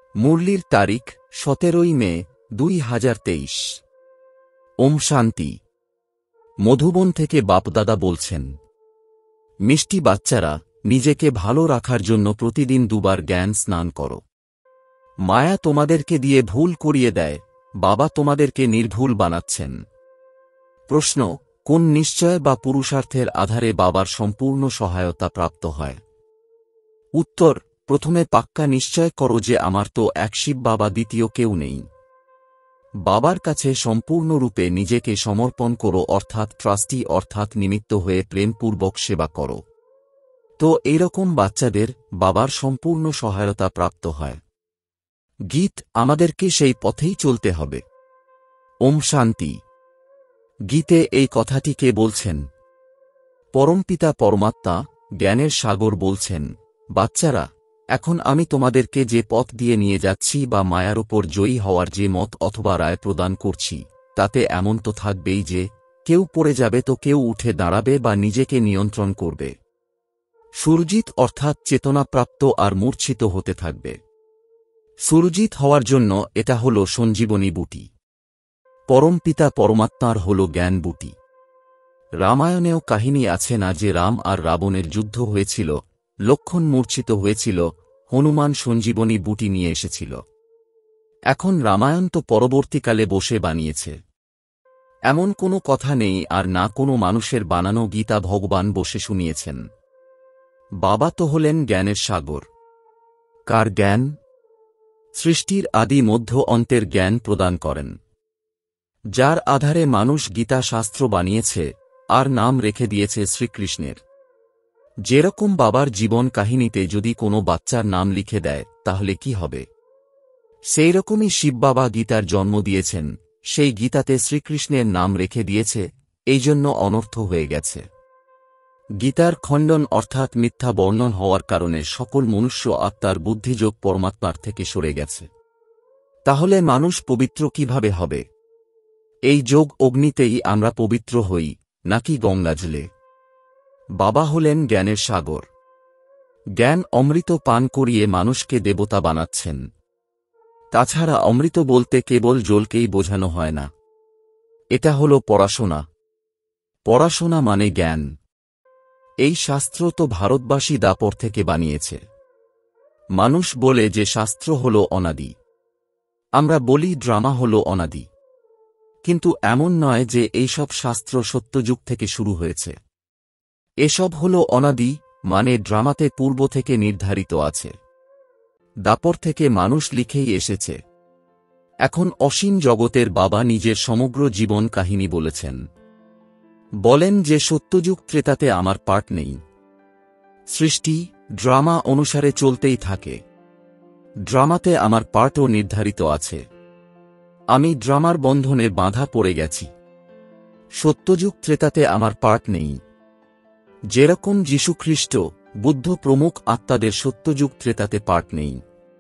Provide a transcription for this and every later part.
মুরলির তারিখ 17 মে 2023। ওম শান্তি। মধুবন থেকে বাপদাদা বলছেন, মিষ্টি বাচ্চারা, নিজেকে ভালো রাখার জন্য প্রতিদিন দুবার জ্ঞান স্নান করো। মায়া তোমাদেরকে দিয়ে ভুল করিয়ে দেয়, বাবা তোমাদেরকে নির্ভুল বানাচ্ছেন। প্রশ্ন, কোন নিশ্চয় বা পুরুষার্থের আধারে বাবার সম্পূর্ণ সহায়তা প্রাপ্ত হয়? উত্তর, প্রথমে পাক্কা নিশ্চয় করো যে আমার তো এক শিব বাবা, দ্বিতীয় কেউ নেই। বাবার কাছে সম্পূর্ণরূপে নিজেকে সমর্পণ করো, অর্থাৎ ট্রাস্টি, অর্থাৎ নিমিত্ত হয়ে প্রেমপূর্বক সেবা করো। তো এইরকম বাচ্চাদের বাবার সম্পূর্ণ সহায়তা প্রাপ্ত হয়। গীত আমাদেরকে সেই পথেই চলতে হবে। ওম শান্তি। গীতে এই কথাটি কে বলছেন? পরমপিতা পরমাত্মা, জ্ঞানের সাগর বলছেন, বাচ্চারা, এখন আমি তোমাদেরকে যে পথ দিয়ে নিয়ে যাচ্ছি বা মায়ার উপর জয়ী হওয়ার যে মত অথবা রায় প্রদান করছি, তাতে এমন তো থাকবেই যে কেউ পড়ে যাবে তো কেউ উঠে দাঁড়াবে বা নিজেকে নিয়ন্ত্রণ করবে। সুরজিৎ অর্থাৎ চেতনাপ্রাপ্ত আর মূর্ছিত হতে থাকবে। সুরজিৎ হওয়ার জন্য এটা হল সঞ্জীবনী বুটি। পরমপিতা পরমাত্মার হল জ্ঞান বুটি। রামায়ণেও কাহিনী আছে না যে রাম আর রাবণের যুদ্ধ হয়েছিল, লক্ষ্মণ মূর্ছিত হয়েছিল, হনুমান সঞ্জীবনী বুটি নিয়ে এসেছিল। এখন রামায়ণ তো পরবর্তীকালে বসে বানিয়েছে, এমন কোনো কথা নেই, আর না কোনো মানুষের বানানো গীতা ভগবান বসে শুনিয়েছেন। বাবা তো হলেন জ্ঞানের সাগর। কার জ্ঞান? সৃষ্টির আদি মধ্য অন্তের জ্ঞান প্রদান করেন, যার আধারে মানুষ গীতা শাস্ত্র বানিয়েছে আর নাম রেখে দিয়েছে শ্রীকৃষ্ণের। যেরকম বাবার জীবন কাহিনীতে যদি কোনো বাচ্চার নাম লিখে দেয় তাহলে কি হবে? সেই রকমই শিব বাবা গীতার জন্ম দিয়েছেন, সেই গীতাতে শ্রীকৃষ্ণের নাম রেখে দিয়েছে, এই জন্য অনর্থ হয়ে গেছে। গীতার খণ্ডন অর্থাৎ মিথ্যা বর্ণন হওয়ার কারণে সকল মনুষ্য আত্মার বুদ্ধিযোগ পরমাত্মার থেকে সরে গেছে। তাহলে মানুষ পবিত্র কিভাবে হবে? এই যোগ অগ্নিতেই আমরা পবিত্র হই, নাকি গঙ্গাজলে? বাবা হলেন জ্ঞানের সাগর। জ্ঞান অমৃত পান করিয়ে মানুষকে দেবতা বানাচ্ছেন। তাছাড়া অমৃত বলতে কেবল জলকেই বোঝানো হয় না, এটা হল পড়াশোনা। পড়াশোনা মানে জ্ঞান। এই শাস্ত্র তো ভারতবাসী দাপর থেকে বানিয়েছে। মানুষ বলে যে শাস্ত্র হল অনাদি, আমরা বলি ড্রামা হল অনাদি। কিন্তু এমন নয় যে এইসব শাস্ত্র সত্যযুগ থেকে শুরু হয়েছে। এসব হল অনাদি, মানে ড্রামাতে পূর্ব থেকে নির্ধারিত আছে। দাপর থেকে মানুষ লিখেই এসেছে। এখন অসীম জগতের বাবা নিজের সমগ্র জীবন কাহিনী বলেছেন। বলেন যে সত্যযুগ ত্রেতাতে আমার পার্ট নেই। সৃষ্টি ড্রামা অনুসারে চলতেই থাকে। ড্রামাতে আমার পার্টও নির্ধারিত আছে। আমি ড্রামার বন্ধনে বাঁধা পড়ে গেছি। সত্যযুগ ত্রেতাতে আমার পার্ট নেই। যেরকম যীশুখ্রিস্ট, বুদ্ধ প্রমুখ আত্মাদের সত্যযুগ ত্রেতাতে পার্ট নেই।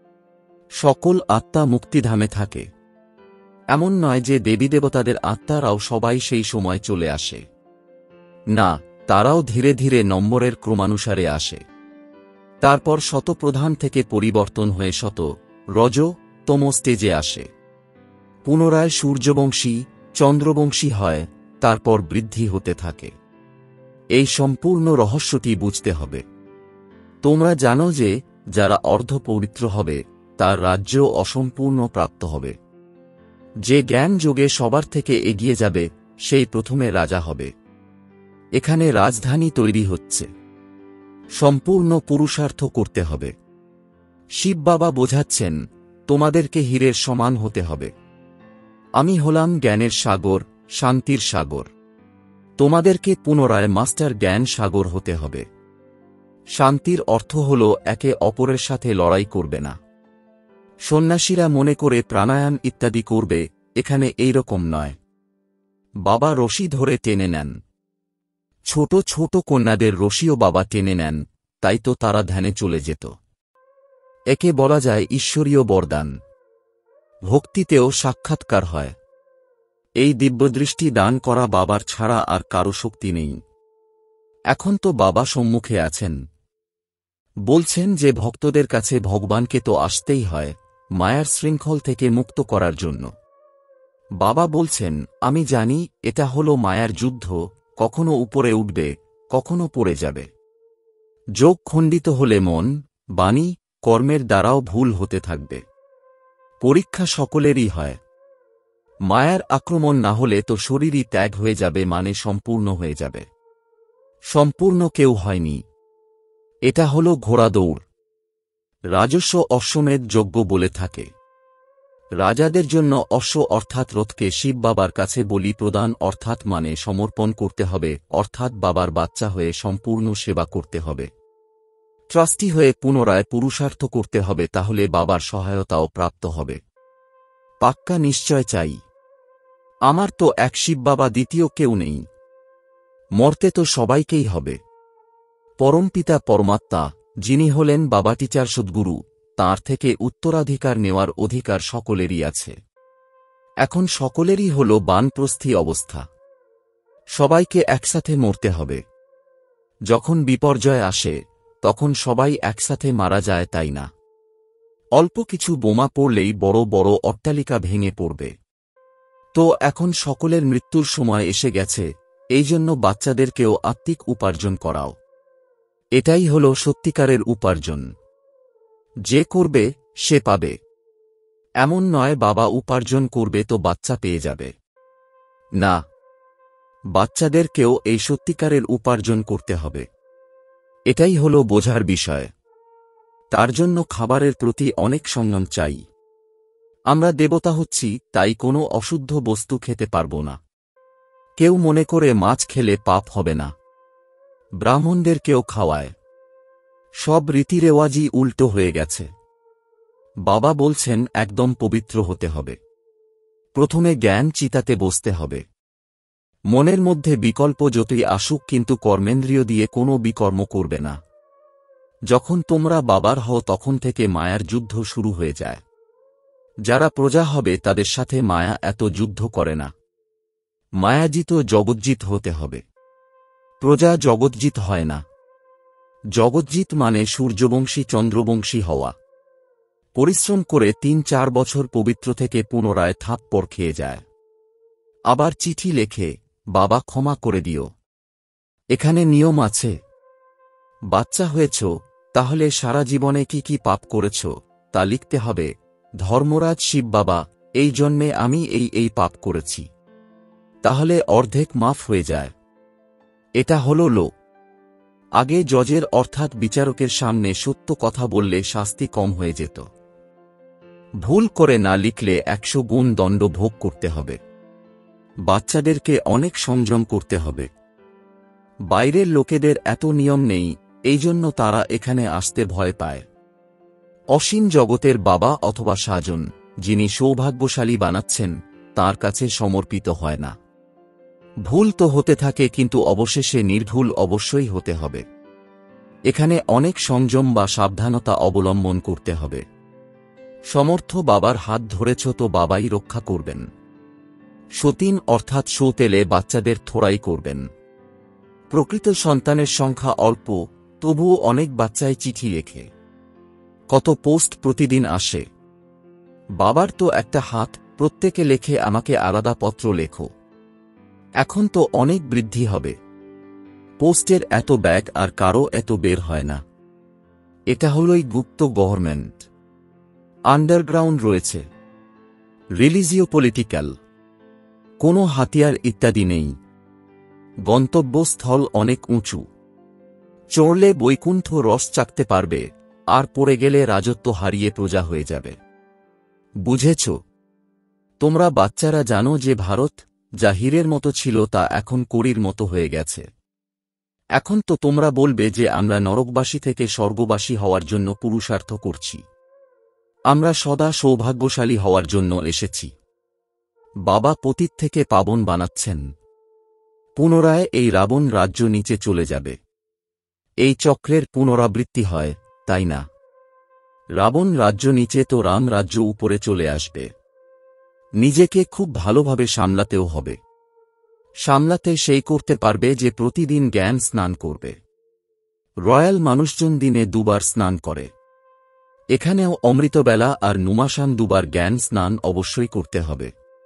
সকল আত্মা মুক্তিধামে থাকে। এমন নয় যে দেবী দেবতাদের আত্মারাও সবাই সেই সময় চলে আসে। না, তারাও ধীরে ধীরে নম্বরের ক্রমানুসারে আসে। তারপর শতপ্রধান থেকে পরিবর্তন হয়ে শত, রজ, তম স্টেজে আসে। পুনরায় সূর্যবংশী, চন্দ্রবংশী হয়, তারপর বৃদ্ধি হতে থাকে। এই সম্পূর্ণ রহস্যটি বুঝতে হবে। তোমরা জানো যে যারা অর্ধপবিত্র হবে তার রাজ্য অসম্পূর্ণ প্রাপ্ত হবে। যে জ্ঞান যোগে সবার থেকে এগিয়ে যাবে সেই প্রথমে রাজা হবে। এখানে রাজধানী তৈরি হচ্ছে। সম্পূর্ণ পুরুষার্থ করতে হবে। শিব বাবা বোঝাচ্ছেন, তোমাদেরকে হীরের সমান হতে হবে। আমি হলাম জ্ঞানের সাগর, শান্তির সাগর। তোমাদেরকে পুনরায় মাস্টার জ্ঞান সাগর হতে হবে। শান্তির অর্থ হল একে অপরের সাথে লড়াই করবে না। সন্ন্যাসীরা মনে করে প্রাণায়াম ইত্যাদি করবে, এখানে এই রকম নয়। বাবা রশি ধরে টেনে নেন। ছোট ছোট কন্যাদের রশিও বাবা টেনে নেন, তাই তো তারা ধ্যানে চলে যেত। একে বলা যায় ঈশ্বরীয় বরদান। ভক্তিতেও সাক্ষাৎকার হয়। এই দিব্যদৃষ্টি দান করা বাবার ছাড়া আর কারো শক্তি নেই। এখন তো বাবা সম্মুখে আছেন, বলছেন যে ভক্তদের কাছে ভগবানকে তো আসতেই হয়, মায়ার শৃঙ্খল থেকে মুক্ত করার জন্য। বাবা বলছেন, আমি জানি এটা হলো মায়ার যুদ্ধ, কখনো উপরে উঠবে, কখনো পড়ে যাবে। যোগ খণ্ডিত হলে মন, বাণী, কর্মের দ্বারাও ভুল হতে থাকবে। পরীক্ষা সকলেরই হয়। মায়ার আক্রমণ না হলে তো শরীরই ত্যাগ হয়ে যাবে, মানে সম্পূর্ণ হয়ে যাবে। সম্পূর্ণ কেউ হয়নি। এটা হলো ঘোড়া দৌড়। রাজস্ব অশ্বমেধ যজ্ঞ বলে থাকে। রাজাদের জন্য অশ্ব অর্থাৎ রথকে শিব বাবার কাছে বলি প্রদান অর্থাৎ মানে সমর্পণ করতে হবে, অর্থাৎ বাবার বাচ্চা হয়ে সম্পূর্ণ সেবা করতে হবে। ট্রাস্টি হয়ে পুনরায় পুরুষার্থ করতে হবে, তাহলে বাবার সহায়তাও প্রাপ্ত হবে। পাক্কা নিশ্চয় চাই। আমার তো এক শিব বাবা, দ্বিতীয় কেউ নেই। মরতে তো সবাইকেই হবে। পরমপিতা পরমাত্মা, যিনি হলেন বাবা টিচার সদ্গুরু, তাঁর থেকে উত্তরাধিকার নেওয়ার অধিকার সকলেরই আছে। এখন সকলেরই হল বানপ্রস্থী অবস্থা। সবাইকে একসাথে মরতে হবে। যখন বিপর্যয় আসে তখন সবাই একসাথে মারা যায়, তাই না? অল্প কিছু বোমা পড়লেই বড় বড় অট্টালিকা ভেঙে পড়বে। তো এখন সকলের মৃত্যুর সময় এসে গেছে, এই জন্য বাচ্চাদেরকেও আত্মিক উপার্জন করাও। এটাই হল সত্যিকারের উপার্জন। যে করবে সে পাবে। এমন নয় বাবা উপার্জন করবে তো বাচ্চা পেয়ে যাবে। না, বাচ্চাদেরকেও এই সত্যিকারের উপার্জন করতে হবে। এটাই হল বোঝার বিষয়। তার জন্য খাবারের প্রতি অনেক সংযম চাই। আমরা দেবতা হচ্ছি, তাই কোনো অশুদ্ধ বস্তু খেতে পারব না। কেউ মনে করে মাছ খেলে পাপ হবে না। ব্রাহ্মণদেরকেও খাওয়ায়। সব রীতিরেওয়াজই উল্টো হয়ে গেছে। বাবা বলছেন একদম পবিত্র হতে হবে। প্রথমে জ্ঞান চিতাতে বসতে হবে। মনের মধ্যে বিকল্প যতই আসুক, কিন্তু কর্মেন্দ্রিয় দিয়ে কোনো বিকর্ম করবে না। যখন তোমরা বাবার হও তখন থেকে মায়ার যুদ্ধ শুরু হয়ে যায়। যারা প্রজা হবে তাদের সাথে মায়া এত যুদ্ধ করে না। মায়াজিত জগজ্জিত হতে হবে। প্রজা জগজ্জিত হয় না। জগজ্জিত মানে সূর্যবংশী চন্দ্রবংশী হওয়া। পরিশ্রম করে ৩-৪ বছর পবিত্র থেকে পুনরায় থাপ্পড় খেয়ে যায়। আবার চিঠি লেখে, বাবা ক্ষমা করে দিও। এখানে নিয়ম আছে। বাচ্চা হয়েছ, তাহলে সারা জীবনে কি কি পাপ করেছ তা লিখতে হবে। ধর্মরাজ শিব বাবা, এই জন্মে আমি এই পাপ করেছি। তাহলে অর্ধেক মাফ হয়ে যায়। এটা হল লো। আগে জজের অর্থাৎ বিচারকের সামনে সত্য কথা বললে শাস্তি কম হয়ে যেত। ভুল করে না লিখলে ১০০ গুণ দণ্ড ভোগ করতে হবে। বাচ্চাদেরকে অনেক সংযম করতে হবে। বাইরের লোকেদের এত নিয়ম নেই, এই জন্য তারা এখানে আসতে ভয় পায়। অসীম জগতের বাবা অথবা সাজন, যিনি সৌভাগ্যশালী বানাচ্ছেন, তাঁর কাছে সমর্পিত হয় না। ভুল তো হতে থাকে, কিন্তু অবশেষে নির্ভুল অবশ্যই হতে হবে। এখানে অনেক সংযম বা সাবধানতা অবলম্বন করতে হবে। সমর্থ বাবার হাত ধরেছ তো বাবাই রক্ষা করবেন। সতীন অর্থাৎ সৌতেলে বাচ্চাদের থোড়াই করবেন। প্রকৃত সন্তানের সংখ্যা অল্প, তবুও অনেক বাচ্চাই চিঠি লেখে। কত পোস্ট প্রতিদিন আসে। বাবার তো একটা হাত, প্রত্যেকে লেখে আমাকে আলাদা পত্র লেখো। এখন তো অনেক বৃদ্ধি হবে। পোস্টের এত ব্যাগ আর কারো এত বের হয় না। এটা হলই গুপ্ত গভর্নমেন্ট। আন্ডারগ্রাউন্ড রয়েছে। Religio political. কোনো হাতিয়ার ইত্যাদি নেই। গন্তব্যস্থল অনেক উঁচু। চড়লে বৈকুণ্ঠ রস চাকতে পারবে, আর পড়ে গেলে রাজত্ব হারিয়ে প্রজা হয়ে যাবে। বুঝেছ? তোমরা বাচ্চারা জানো যে ভারত যা হীরের মতো ছিল তা এখন কড়ির মতো হয়ে গেছে। এখন তো তোমরা বলবে যে আমরা নরকবাসী থেকে স্বর্গবাসী হওয়ার জন্য পুরুষার্থ করছি। আমরা সদা সৌভাগ্যশালী হওয়ার জন্য এসেছি। বাবা পতিত থেকে পাবন বানাচ্ছেন। পুনরায় এই রাবণ রাজ্য নিচে চলে যাবে। এই চক্রের পুনরাবৃত্তি হয়, তাই না? রাবণ রাজ্য নিচে তো রাম রাজ্য উপরে চলে আসবে। নিজেকে খুব ভালোভাবে সামলাতেও হবে। সামলাতে সেই করতে পারবে যে প্রতিদিন জ্ঞান স্নান করবে। রয়্যাল মানুষজন দিনে 2 বার স্নান করে। এখানেও অমৃতবেলা আর নুমাসান দুবার জ্ঞান স্নান অবশ্যই করতে হবে।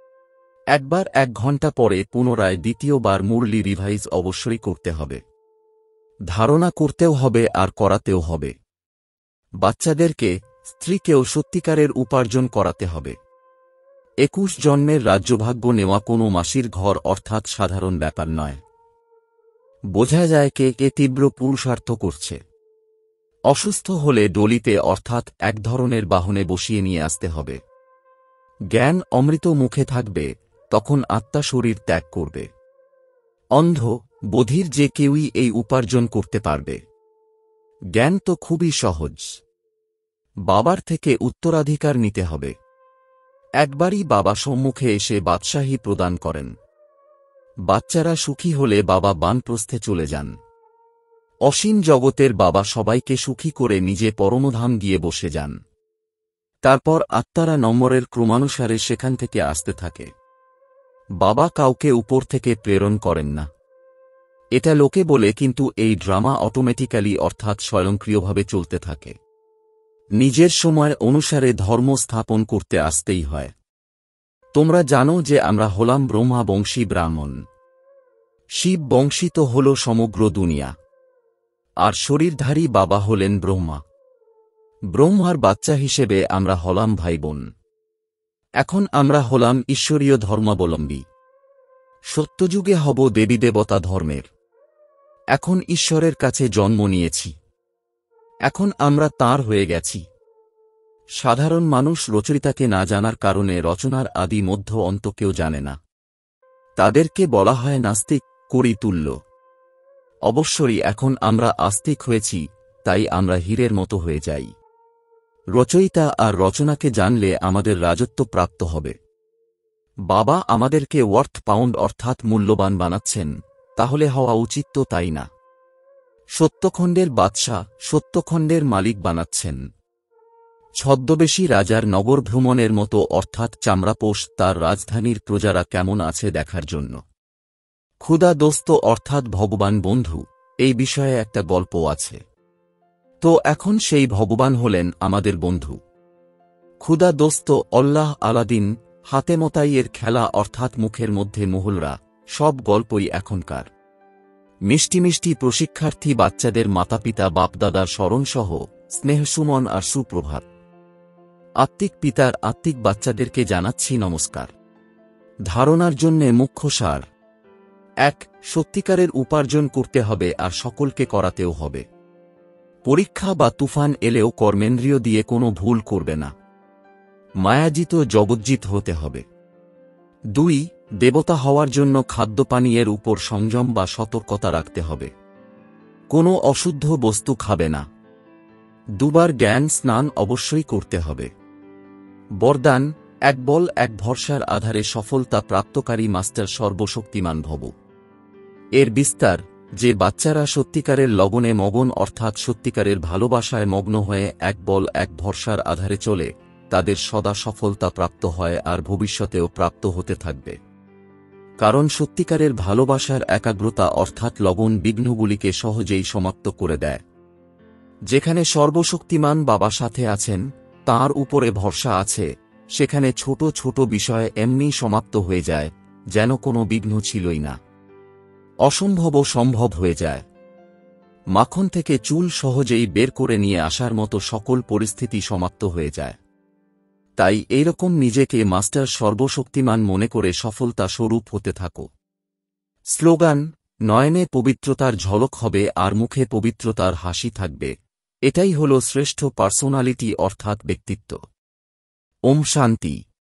একবার 1 ঘণ্টা পরে পুনরায় দ্বিতীয়বার মুরলি রিভাইজ অবশ্যই করতে হবে। ধারণা করতেও হবে আর করাতেও হবে। বাচ্চাদেরকে, স্ত্রীকেও সত্যিকারের উপার্জন করাতে হবে। 21 জন্মের রাজ্যভাগ্য নেওয়া কোনো মাসির ঘর অর্থাৎ সাধারণ ব্যাপার নয়। বোঝা যায় কে কে তীব্র পুরুষার্থ করছে। অসুস্থ হলে ডলিতে অর্থাৎ এক ধরনের বাহনে বসিয়ে নিয়ে আসতে হবে। জ্ঞান অমৃত মুখে থাকবে, তখন আত্মা শরীর ত্যাগ করবে। অন্ধ, বধির যে কেউই এই উপার্জন করতে পারবে। জ্ঞান তো খুবই সহজ। বাবার থেকে উত্তরাধিকার নিতে হবে। একবারই বাবা সম্মুখে এসে বাদশাহী প্রদান করেন। বাচ্চারা সুখী হলে বাবা বানপ্রস্থে চলে যান। অসীম জগতের বাবা সবাইকে সুখী করে নিজে পরমধাম গিয়ে বসে যান। তারপর আত্মারা নম্বরের ক্রমানুসারে সেখান থেকে আসতে থাকে। বাবা কাউকে উপর থেকে প্রেরণ করেন না। এটা লোকে বলে, কিন্তু এই ড্রামা অটোমেটিক্যালি অর্থাৎ স্বয়ংক্রিয়ভাবে চলতে থাকে। নিজের সময় অনুসারে ধর্ম স্থাপন করতে আসতেই হয়। তোমরা জানো যে আমরা হলাম ব্রহ্মা বংশী ব্রাহ্মণ। শিব বংশিত হল সমগ্র দুনিয়া। আর শরীরধারী বাবা হলেন ব্রহ্মা। ব্রহ্মার বাচ্চা হিসেবে আমরা হলাম ভাই বোন। এখন আমরা হলাম ঈশ্বরীয় ধর্মাবলম্বী। সত্যযুগে হব দেবী দেবতা ধর্মের। এখন ঈশ্বরের কাছে জন্ম নিয়েছি। এখন আমরা তাঁর হয়ে গেছি। সাধারণ মানুষ রচয়িতাকে না জানার কারণে রচনার আদি মধ্য অন্ত কেউ জানে না। তাদেরকে বলা হয় নাস্তিক, করি তুল্য। অবশ্যই এখন আমরা আস্তিক হয়েছি, তাই আমরা হীরের মতো হয়ে যাই। রচয়িতা আর রচনাকে জানলে আমাদের রাজত্ব প্রাপ্ত হবে। বাবা আমাদেরকে ওয়ার্থ পাউন্ড অর্থাৎ মূল্যবান বানাচ্ছেন, তাহলে হওয়া উচিত তো তাই না? সত্যখণ্ডের বাদশা, সত্যখণ্ডের মালিক বানাচ্ছেন। ছদ্মবেশী রাজার নগর ভ্রমণের মতো অর্থাৎ চামড়াপোষ তার রাজধানীর প্রজারা কেমন আছে দেখার জন্য। ক্ষুধা দোস্ত অর্থাৎ ভগবান বন্ধু, এই বিষয়ে একটা গল্প আছে। তো এখন সেই ভগবান হলেন আমাদের বন্ধু। ক্ষুধা দোস্ত, অল্লাহ, আলাদিন, হাতেমতাইয়ের খেলা অর্থাৎ মুখের মধ্যে মহলরা, সব গল্পই এখনকার। মিষ্টি মিষ্টি প্রশিক্ষার্থী বাচ্চাদের মাতাপিতা বাপদাদার স্মরণসহ স্নেহসুমন আর সুপ্রভাত। আত্মিক পিতার আত্মিক বাচ্চাদেরকে জানাচ্ছি নমস্কার। ধারণার জন্যে মুখ্য সার: 1. সত্যিকারের উপার্জন করতে হবে আর সকলকে করাতেও হবে। পরীক্ষা বা তুফান এলেও কর্মেন্দ্রিয় দিয়ে কোনো ভুল করবে না। মায়াজিত জগজ্জিত হতে হবে। 2. দেবতা হওয়ার জন্য খাদ্যপানীয়ের উপর সংযম বা সতর্কতা রাখতে হবে। কোনো অশুদ্ধ বস্তু খাবে না। 2 বার জ্ঞান স্নান অবশ্যই করতে হবে। বরদান: 1 বল 1 ভরসার আধারে সফলতা প্রাপ্তকারী মাস্টার সর্বশক্তিমান ভব। এর বিস্তার: যে বাচ্চারা সত্যিকারের লগনে মগন অর্থাৎ সত্যিকারের ভালোবাসায় মগ্ন হয়ে 1 বল 1 ভরসার আধারে চলে, তাদের সদা সফলতা প্রাপ্ত হয় আর ভবিষ্যতেও প্রাপ্ত হতে থাকবে। কারণ সত্যিকারের ভালোবাসার একাগ্রতা অর্থাৎ লগন বিঘ্নগুলিকে সহজেই সমাপ্ত করে দেয়। যেখানে সর্বশক্তিমান বাবা সাথে আছেন, তাঁর উপরে ভরসা আছে, সেখানে ছোট ছোট বিষয় এমনি সমাপ্ত হয়ে যায়, যেন কোনো বিঘ্ন ছিলই না। অসম্ভবও সম্ভব হয়ে যায়। মাখন থেকে চুল সহজেই বের করে নিয়ে আসার মতো সকল পরিস্থিতি সমাপ্ত হয়ে যায়। তাই এইরকম নিজেকে মাস্টার সর্বশক্তিমান মনে করে সফলতা স্বরূপ হতে থাকো। স্লোগান: নয়নে পবিত্রতার ঝলক হবে আর মুখে পবিত্রতার হাসি থাকবে। এটাই হল শ্রেষ্ঠ পার্সোনালিটি অর্থাৎ ব্যক্তিত্ব। ওম শান্তি।